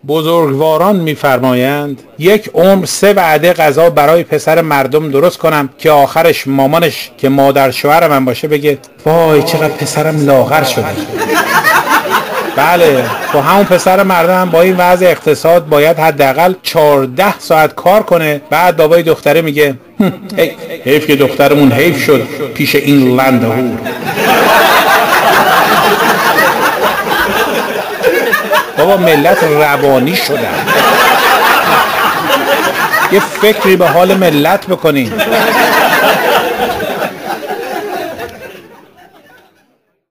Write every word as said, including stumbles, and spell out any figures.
بزرگواران میفرمایند یک عمر سه وعده غذا برای پسر مردم درست کنم که آخرش مامانش که مادر شوهر من باشه بگه وای چقدر پسرم لاغر شده. بله تو همون پسر مردم با این وضع اقتصاد باید حداقل چهارده ساعت کار کنه. بعد بابای دختره میگه حیف که دخترمون حیف شد پیش این لندهور. بابا ملت روانی شدن. یه فکری به حال ملت بکنین.